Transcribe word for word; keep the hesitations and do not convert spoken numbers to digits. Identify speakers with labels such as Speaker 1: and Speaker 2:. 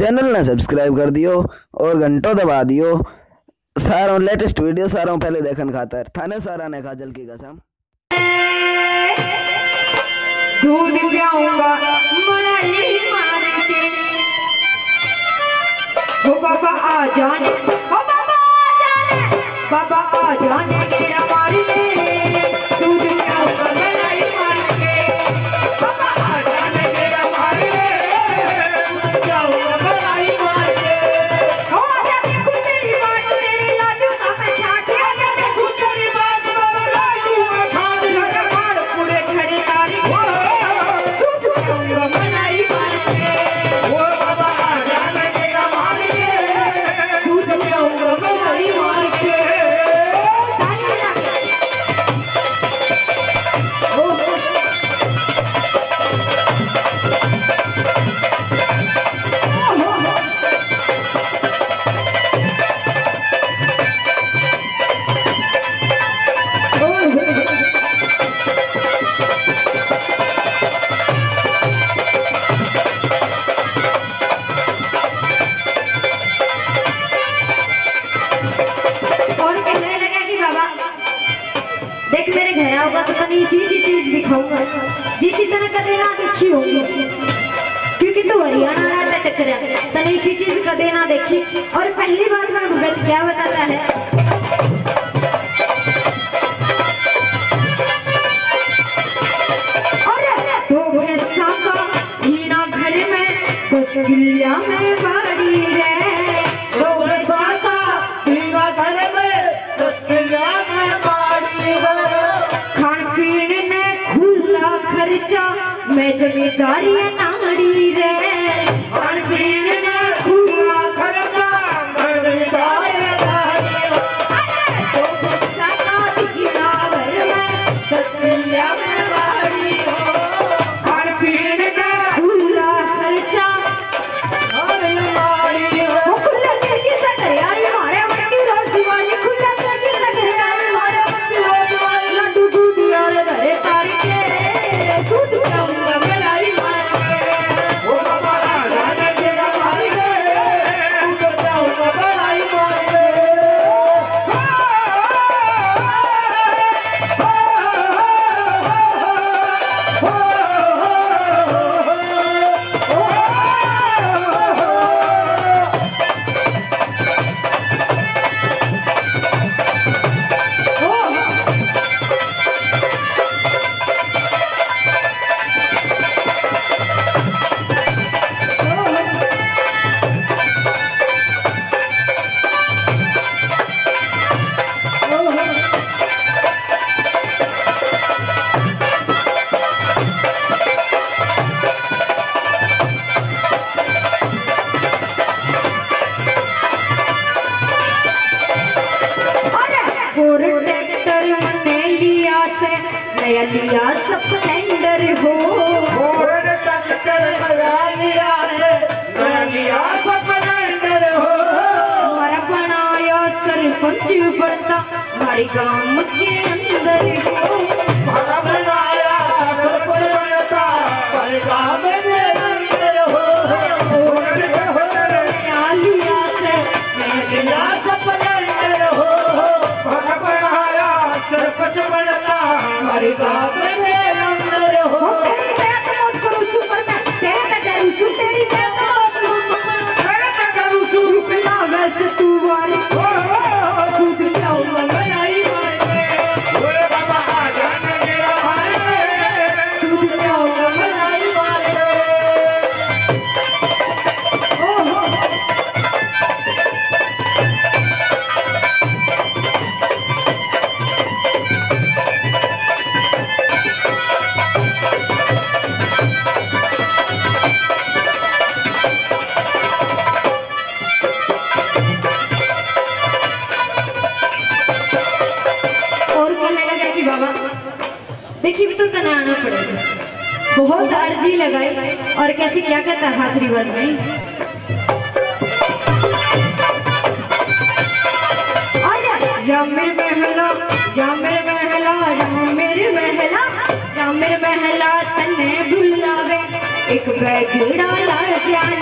Speaker 1: Channel ने subscribe कर दियो और घंटों दबा दियो। सारों लेटेस्ट वीडियो सारों पहले देखन खातर थाने सारा ने काजल की कसम।
Speaker 2: दूध पियाऊंगा मलाई मार के, वो बाबा आ जाने, वो बाबा आ जाने, बाबा आ जाने गेड़ा मार के। दूध पियाऊंगा मलाई मार के, बाबा आ जाने गेड़ा मार के। दूध पियाऊंगा मलाई मार के। ओ आजा देखूं तेरी बात, तेरी लाडू का मैं ठाठ। आजा देखूं तेरी बात, मेरा लाडू का ठाठ। घर बार पूरे खड़े तारी मलाई मार के, वो बाबा आ जाने गेड़ा मार के। दूध पियाऊंगा मलाई मार के। देख मेरे घर आओगा तो तनी इसी सी चीज दिखाऊंगा जिसी तरह कदे ना देखी होगी, क्योंकि तू हरियाणा ना टकरा तनी इसी चीज कदे ना देखी। और पहली बार में भगत क्या बताता है, अरे तो भैंसा का हीना घर में बस दिलिया में बाड़ी रे। तो भैंसा का हीना घर में बस दिलिया में बाड़ी रे। खान पीने में खुला खर्चा मैं जमींदारी नाड़ी रे। खान पीने में खुला खर्चा मैं जमींदारी नाड़ी रे। तो भैंसा का हीना घर में बस दिलिया में बाड़ी रे। खान पीने में खुला खर्चा नया लिया स्प्लेंडर हो। और टक्कर नया लिया है, नया लिया स्प्लेंडर हो। हमारा बनाया सरपंच बनता हमारे गांव के अंदर हो। हमारा बनाया सरपंच बनता हमारे गांव के अंदर हो। नया लिया से नया लिया स्प्लेंडर हो। हमारा बनाया सरपंच बनता हमारे गांव के अंदर हो। तेरी बात मत करो सुपर मैं तेरे करूं सु तेरी बात मत करो तेरे करूं सु रुपया वैसे तू वाली दूध पियाऊंगा मलाई मार के। ओए बाबा आ जाने गेड़ा मार के। दूध पियाऊंगा मलाई मार के। ओहो देखिए तो तनाना पड़ेगा, बहुत अर्जी लगाई और कैसे क्या कहता है आखिरी बात में, या मेरे महला या मेरे महला या मेरे महला या मेरे महला तन्ने भुलावे एक बैगड़ा लाल जान